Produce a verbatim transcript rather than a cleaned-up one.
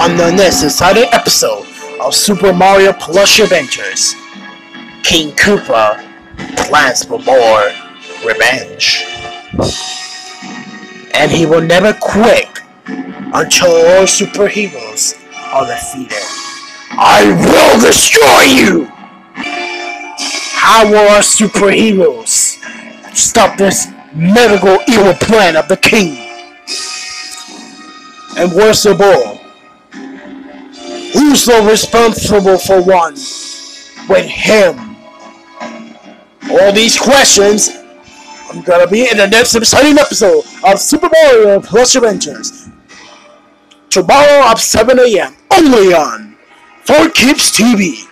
On the next exciting episode of Super Mario Plush Adventures, King Koopa plans for more revenge. And he will never quit until all superheroes are defeated. I will destroy you! How will our superheroes stop this medical evil plan of the king? And worst of all, who's so responsible for one with him? All these questions are gonna be in the next exciting episode of Super Mario Plush Adventures. Tomorrow at seven a m only on four Kids T V.